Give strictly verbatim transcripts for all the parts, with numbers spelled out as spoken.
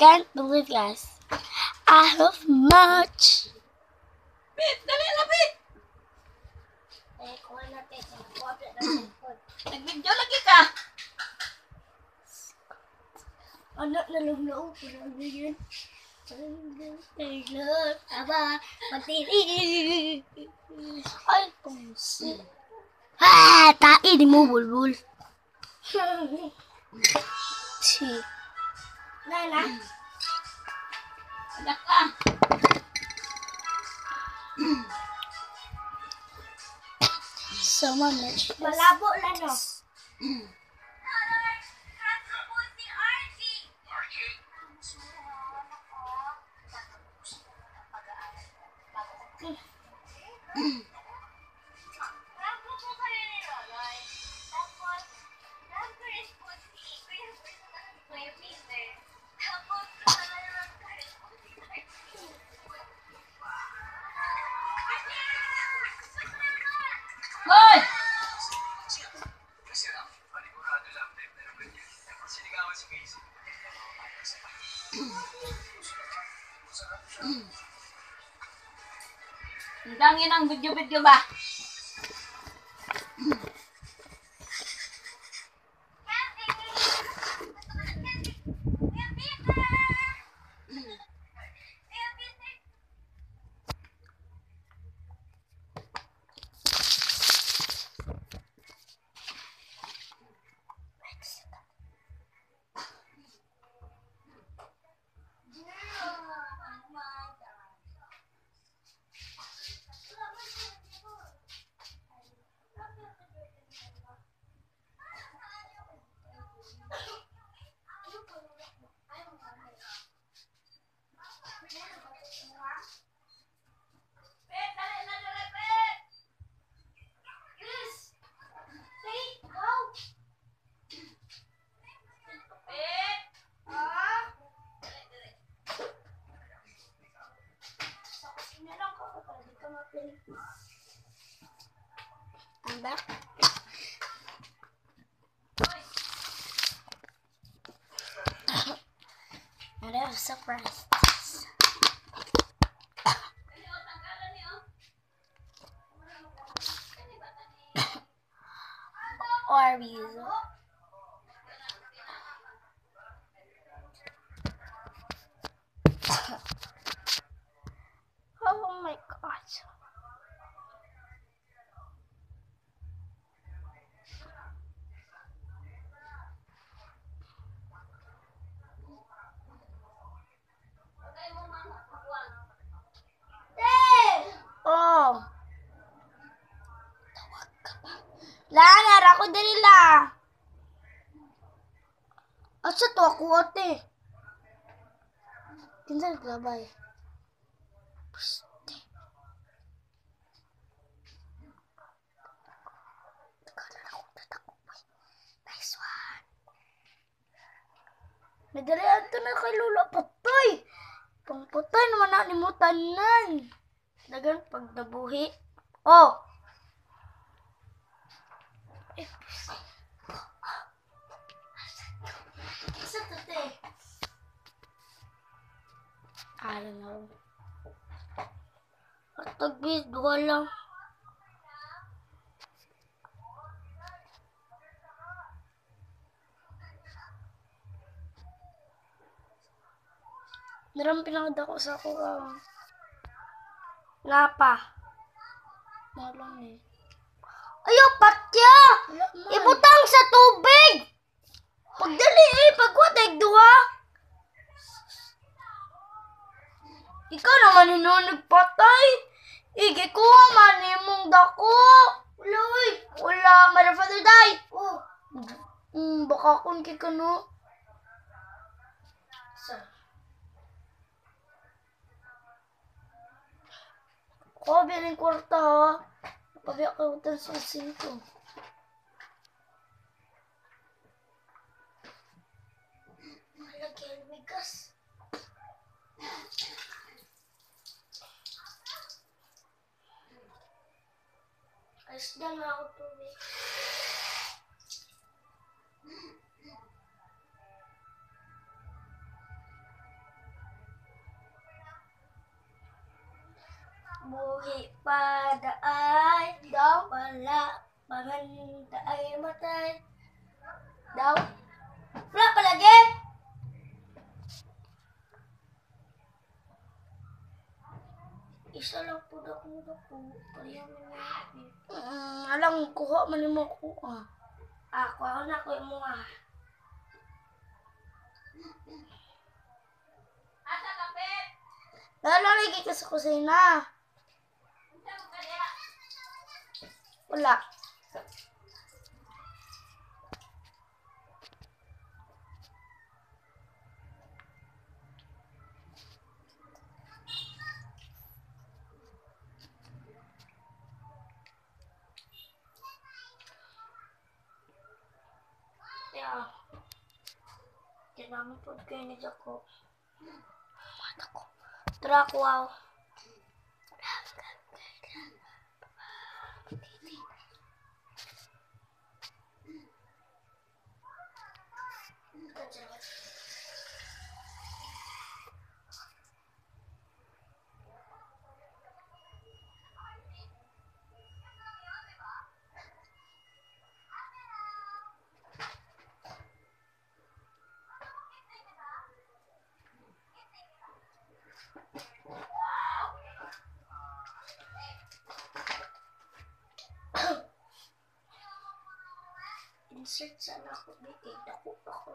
can't believe, guys. I have much. Pit, dali lapit. Eh, kuha natin. Nag-video lagi ka. Anak na lang na upo na bigyan. Taylor, aba, matili. Ay, pungsi. Ha, tain mo, bulbul. Si. Nana. Anak ka. Sama na. Malabo na, no? Hoy! Hintangin ang video-video ba? I'm back. And I was surprised. Orbeez. Oh my god. Oh. Tawag ka pa. Langar ako dali la. Asa to ako ate? Kinsa naglabay? Pste. Nice one. Nadalian to na kay Lula Patay. Pangpatay naman na ni mo tanan. Dagan pag nabuhi. Oh! Eh, asa to te? I don't know. At tagbis, duwa lang. Narampi lang ako sa ako. Um, Ngapa? Malang eh. Ayaw, patya! Ibutang sa tubig! Pagdali eh, pagwadag duha. Ikaw naman hinunod patay. Igi ko man imong dako. Wala uy. Wala, mother father die. Oh. Mm, baka kung kika no. Sa. Ko biling kwarta ha. Pabiyak ka utan sa singko. Malagyan bigas. Ayos na nga ako tubig. buhi padaay daw wala panganda ay matay daw wala palagi isa lang po na kung ako kaya mo mm, alang kuha man mo kuha ako ako na ko mo ah Asa ka, Pet? nalalagay ka sa kusina Unsa mo ka diha? wala yeah. Kailangan po kayo ni Jaco. Mata ko. Tara ko, wow. Insert sana ako. Bitig ako ako.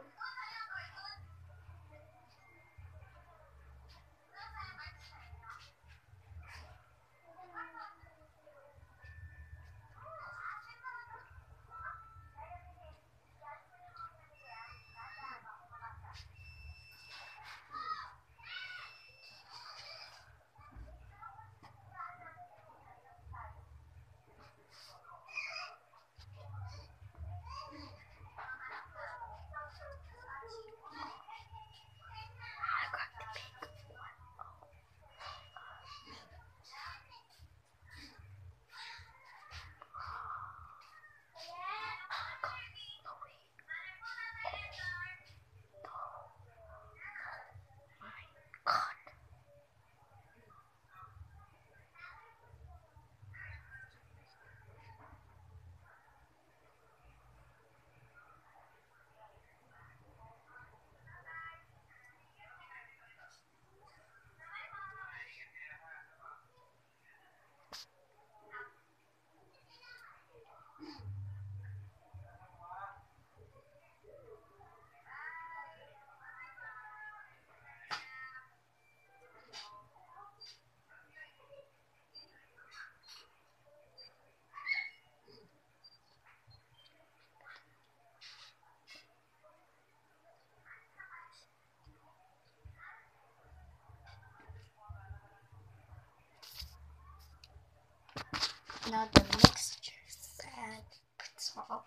Now the mixture is add salt.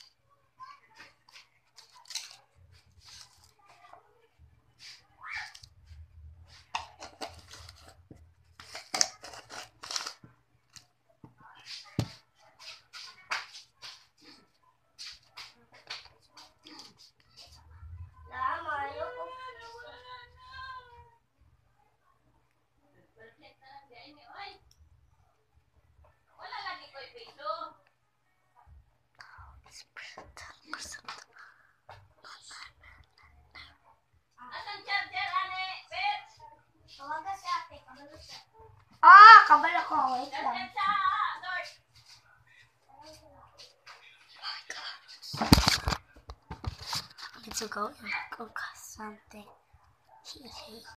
Wala lagi ko'y piso. Asang charger, ane? Pet? Tawagan si ate, kabalo siya. Ah, kabalo ko. Wait lang. Charger sa, Lord. I need to go and cook something. Hee hee.